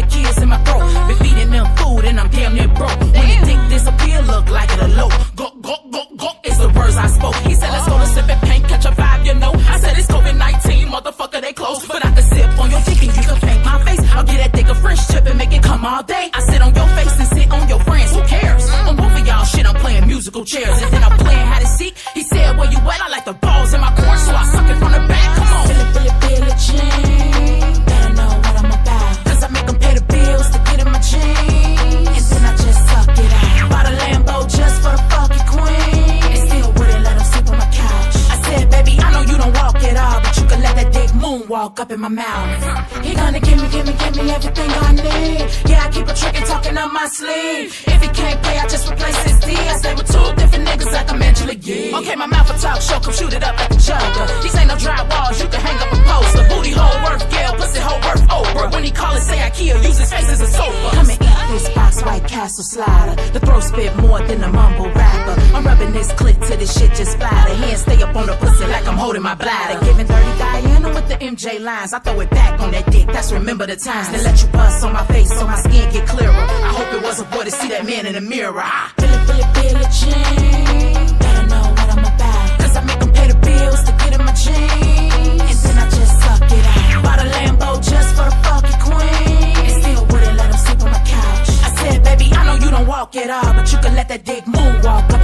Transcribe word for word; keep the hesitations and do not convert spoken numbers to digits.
kids in my throat. Been feeding them food and I'm damn near broke. When they think disappear, look like it a low. Go, go, go, go, it's the words I spoke. He said, let's go to sip and paint, catch a vibe, you know. I said, it's COVID nineteen, motherfucker, they close. But I can sip on your dick and you can paint my face. I'll get that dick a French tip and make it come all day. I sit on your face and sit on your friends, who cares? On both of y'all shit, I'm playing musical chairs. And then I'm playing hide and seek. He said, where you at? I like the balls in my court, so I suck it from the back. Come on. Feel it, feel it, feel it, Jean. Better know what I'm about. Cause I make them pay the bills to get in my jeans. And then I just suck it out. Bought a Lambo just for the fucking queen. And still wouldn't let him sleep on my couch. I said, baby, I know you don't walk at all, but you can let that dick moonwalk up in my mouth. He gonna give me, give me, give me everything I need. Yeah, I keep a trick and talking up my sleeve. If he can't pay, I just replace his D. I stay with two different niggas like I'm Angela Yee. Okay, my mouth a talk show, come shoot it up like a jugger. These ain't no dry walls, you can hang up a poster. Booty hole worth Gail, pussy hole worth Oprah. When he call it, say IKEA, use his face as a sofa. Come and eat this box White Castle slider. The throat spit more than a mumble rapper. I'm rubbing this clit till this shit just splatter. Hands stay up on the pussy like I'm holding my bladder. Giving thirty Diana with the M J lines. I throw it back on that dick, that's remember the times. Then let you bust on my face so my skin get clearer. I hope it wasn't boy to see that man in the mirror. Ah. Feel it, feel it, feel it, Jean. Better know what I'm about. Cause I make them pay the bills to get in my jeans. And then I just suck it out. Bought a Lambo just for the fucking queen. And still wouldn't let him sleep on my couch. I said, baby, I know you don't walk at all, but you can let that dick moonwalk up